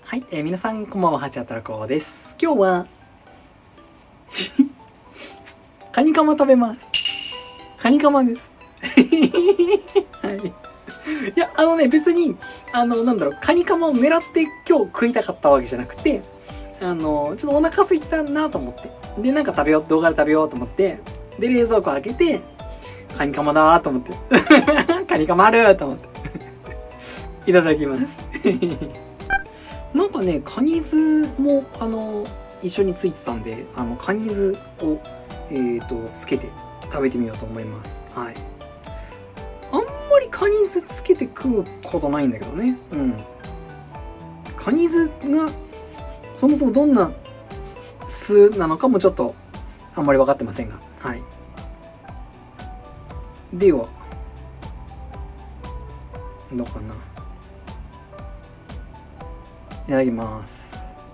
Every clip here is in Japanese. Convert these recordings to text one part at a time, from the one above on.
はい、皆さんこんばんは、はちあたらこです。今日はカニカマ食べます。カニカマです。はい。いや、別に、カニカマを狙って今日食いたかったわけじゃなくて、ちょっとお腹空いたなと思って。で、なんか食べよう、動画で食べようと思って、で、冷蔵庫開けて、カニカマだーと思って。カニカマあるーと思って。いただきます。なんかね、カニ酢も、一緒についてたんで、カニ酢を、つけて食べてみようと思います。はい。あんまりカニ酢つけて食うことないんだけどね。うん。カニ酢が、そもそもどんな酢なのかもちょっと、あんまり分かってませんが。はい。では、どうかな。いただきます。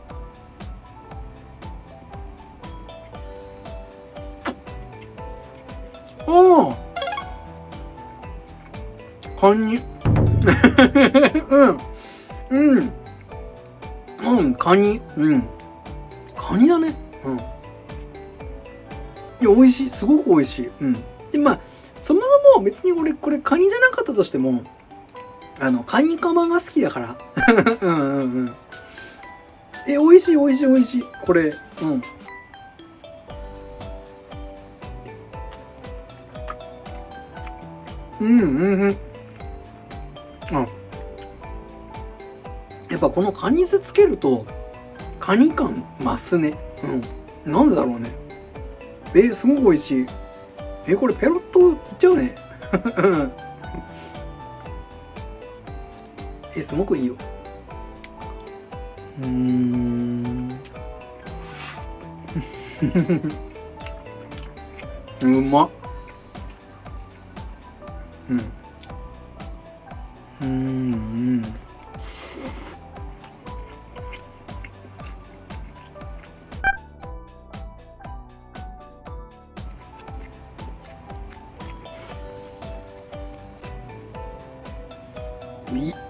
おー、カニ。カニ。カニだね。いや、美味しい。すごく美味しい。で、まあ、そもそも別に俺、これカニじゃなかったとしても、カニカマが好きだから。美味しい、美味しい、美味しい。これ、やっぱこのカニ酢つけると、カニ感増すね。なんでだろうね。すごく美味しい。これペロッといっちゃうね。すごくいいよ。うまっ。いい。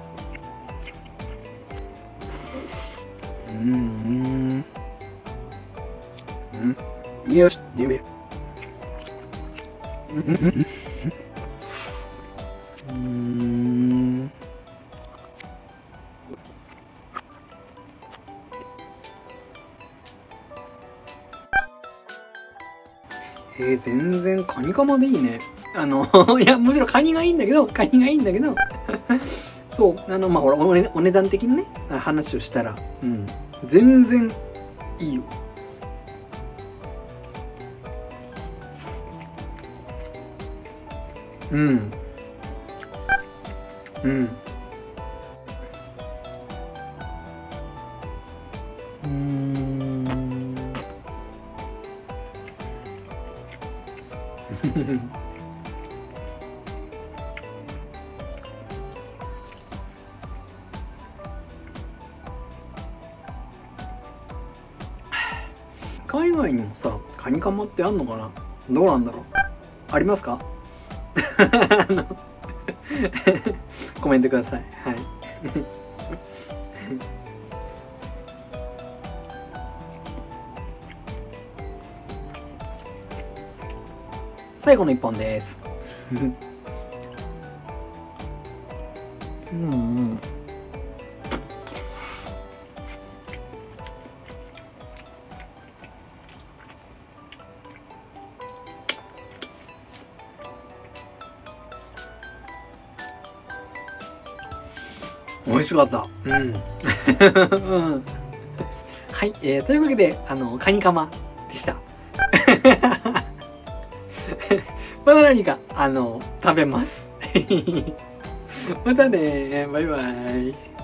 よし、でべ。全然カニカマでいいね。いや、もちろんカニがいいんだけど、そう、まあ、ほら、お値段的にね、話をしたら、全然いいよ。海外にもさ、カニカマってあんのかな？どうなんだろう？ありますか？コメントください。はい。最後の一本です。美味しかった。はい、というわけで、カニカマでした。また何か、食べます。またね、バイバイ。